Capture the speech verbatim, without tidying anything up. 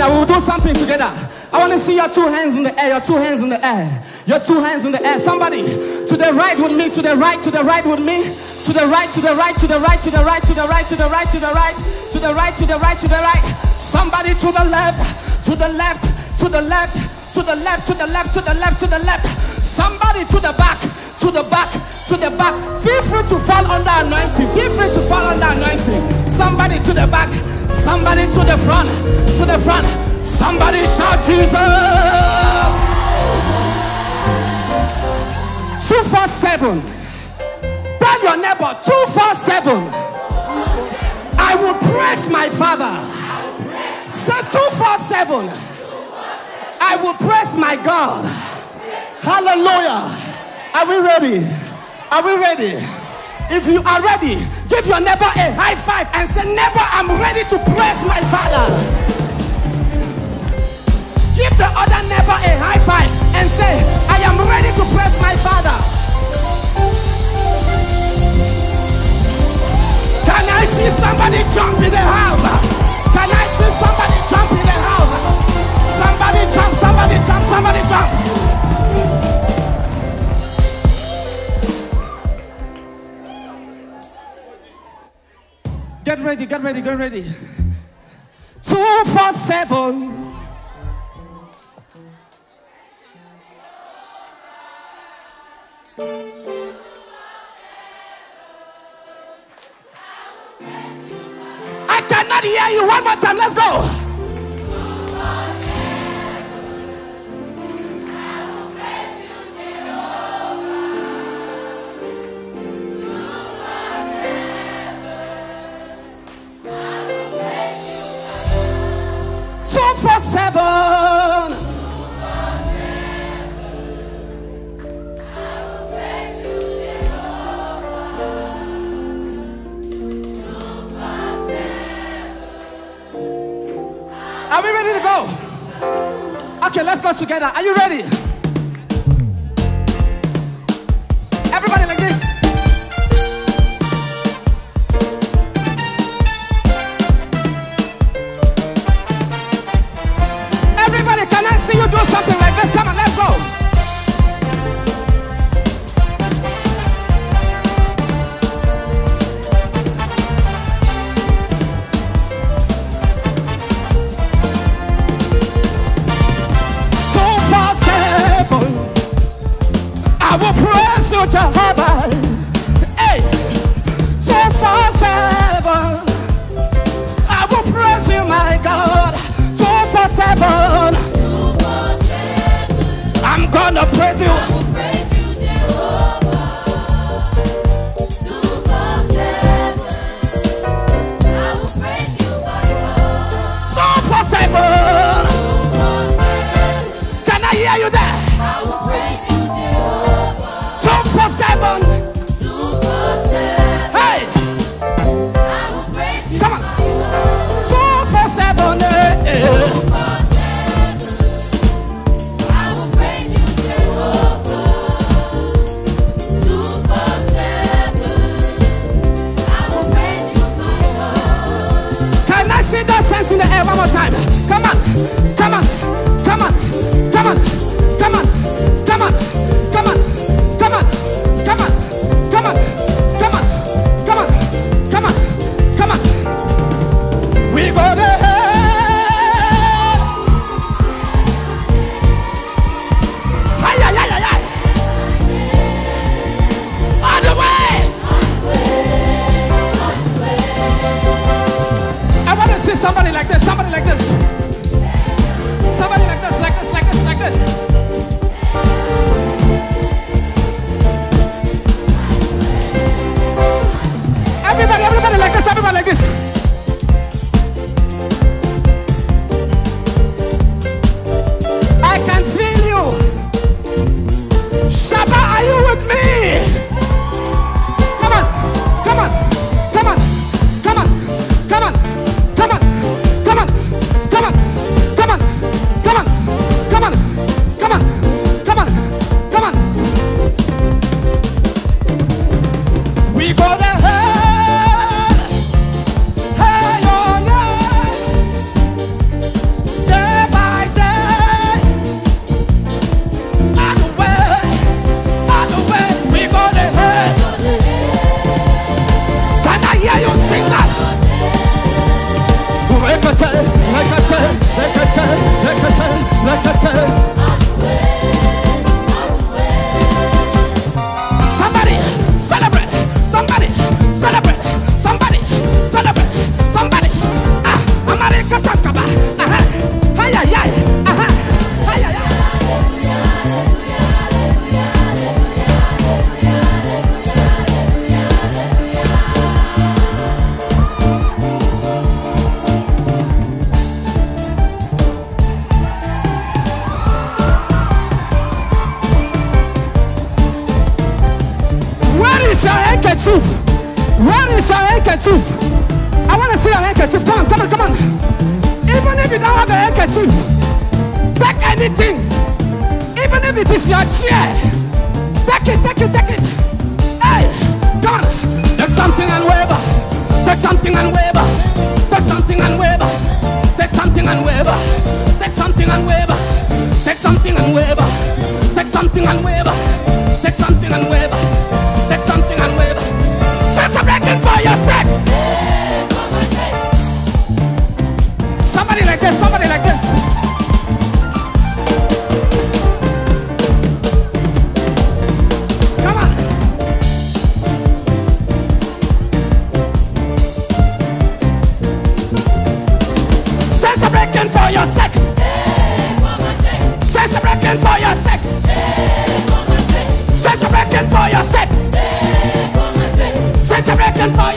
together. We'll do something together. I want to see your two hands in the air. Your two hands in the air. Your two hands in the air. Somebody to the right with me. To the right. To the right with me. To the right. To the right. To the right. To the right. To the right. To the right. To the right. To the right. To the right. To the right. Somebody to the left. To the left. To the left. To the left. To the left. To the left. To the left. Somebody to the back. To the back. To the back. Feel free to fall under anointing. Feel free to fall under anointing. Somebody to the back. Somebody to the front. To the front. Somebody shout Jesus. two four seven. Tell your neighbor two four seven. I will praise my Father. Say two four seven. I will praise my God. Hallelujah. Are we ready? Are we ready? If you are ready, give your neighbor a high five and say, neighbor, I'm ready to praise my Father. Give the other neighbor a high five and say, I am ready to praise my Father. Can I see somebody jump in the house? Can I see somebody jump in the house? Somebody jump, somebody jump, somebody jump. Get ready, get ready, get ready. two four seven. I cannot hear you. One more time. Let's go. two four seven. Are we ready to go? Okay, let's go together. Are you ready? Everybody like this. Everybody, can I see you do something like this? Come on, let's go. I will praise you, Jehovah. Hey, two four seven. I will praise you, my God. two four seven. I'm gonna praise you. I will praise you, Jehovah. two four seven. I will praise you, my God. two four seven. Can I hear you there? I will praise you. two four seven. Hey! I will praise you. Come on. two four seven. I will praise you, Jehovah. Somebody celebrate. Somebody celebrate. Somebody celebrate. Somebody. Ah, America Takaba. Aha. Ay ay ay. Aha. Ay ay ay. Where is your handkerchief? Where is your handkerchief? I want to see your handkerchief. Come on, come on, come on. Even if you don't have a handkerchief, take anything. Even if it is your chair, take it, take it, take it. Hey, come on. Take something and waver. Take something and waver. Take something and waver. Take something and waver. Take something and waver. Take something and waver. Take something and waver. Take something and waver. Take something and waver. Just a breaking for your sake. Somebody like this, somebody like this. Come on. Just a breaking for your sake. Just a breaking for your sake. Just a breaking for your sake. Just a breaking for your sake.